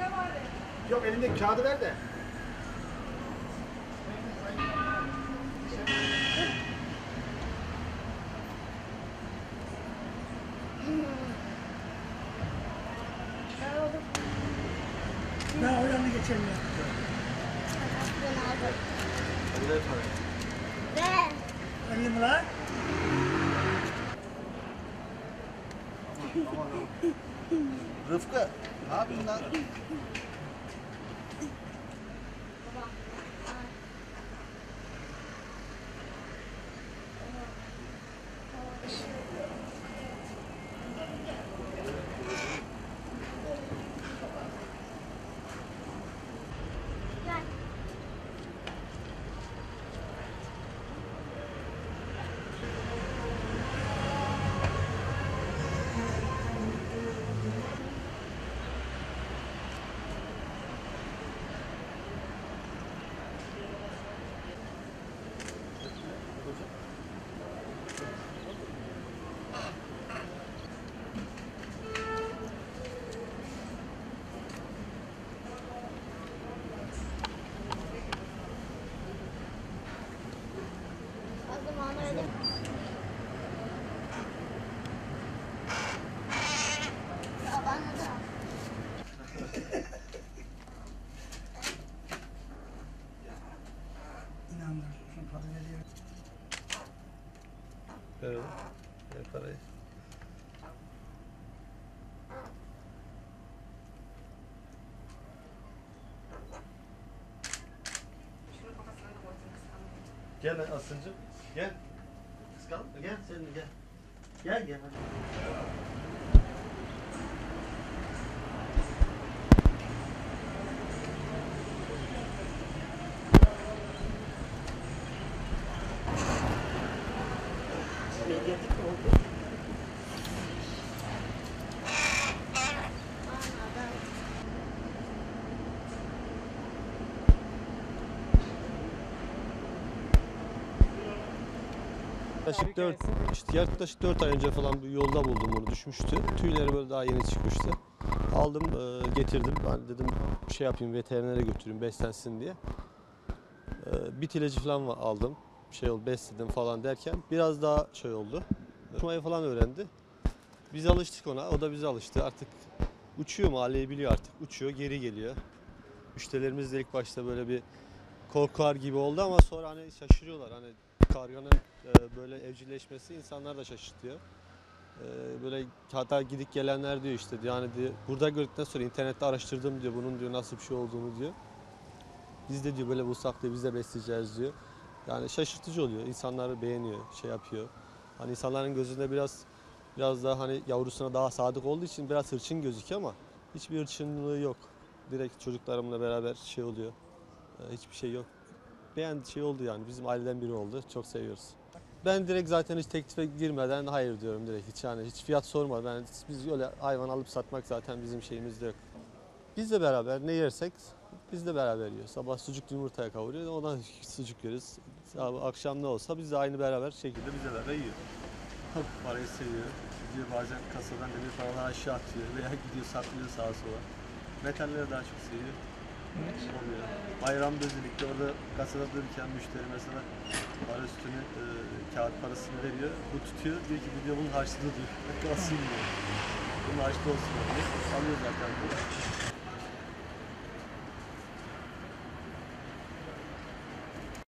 Yok elindeki kağıdı ver de. Ben oradan geçelim ya. Hadi ver parayı. Ver. Vereyim mi lan? Rıfkı, ne yapıyorsun lan? Gel. O zaman öyle. Ya bana da. İnandırırsın falan geliyor. Ver oğlum. Ver parayı. Gel lan Aslıncığım. Gel. Kıskanma. Gel sen de gel. Gel gel hadi. Medyatik oldu. Yaklaşık 4 ay önce falan bir yolda buldum bunu, düşmüştü. Tüyleri böyle daha yeni çıkmıştı. Aldım, getirdim. Ben dedim şey yapayım, veterinere götüreyim beslensin diye. Bit ilacı falan aldım. Şey oldu, besledim falan derken biraz daha şey oldu. Uçmayı falan öğrendi. Biz alıştık ona, o da bize alıştı. Artık uçuyor, mahalleyi biliyor artık. Uçuyor, geri geliyor. Müşterilerimiz de ilk başta böyle bir korkar gibi oldu ama sonra hani şaşırıyorlar. Hani karganın böyle evcilleşmesi insanlar da şaşırtıyor. Böyle hatta gidip gelenler diyor işte, yani diyor, burada gördükten sonra internette araştırdım diyor, bunun diyor nasıl bir şey olduğunu diyor. Biz de diyor böyle bulsak diyor, biz de besleyeceğiz diyor. Yani şaşırtıcı oluyor. İnsanlar beğeniyor, şey yapıyor. Hani insanların gözünde biraz daha hani yavrusuna daha sadık olduğu için biraz hırçın gözüküyor ama hiçbir hırçınlığı yok. Direkt çocuklarımla beraber şey oluyor. Hiçbir şey yok. Şey oldu yani, bizim aileden biri oldu. Çok seviyoruz. Ben direkt zaten hiç teklife girmeden hayır diyorum direkt. Hiç fiyat sormadan. Biz öyle hayvan alıp satmak zaten bizim şeyimizde yok. Biz de beraber ne yersek biz de beraber yiyoruz. Sabah sucuk yumurtaya kavuruyoruz, ondan sucuk yiyoruz. Akşam ne olsa biz de aynı beraber şekilde biz de beraber yiyoruz. Parayı seviyor. Gidiyor bazen kasadan demir paralar aşağı atıyor veya gidiyor saklıyor sağa sola. Metalleri daha çok seviyor. Oluyor. Bayramda özellikle orada kasada dururken müşteri mesela para üstünü kağıt parasını veriyor. Bu tutuyor, diyor ki bu diyor bunun harçlığı diyor. Kalsın diyor. Bunun harçlı olsun diyor. Alıyor zaten diyor.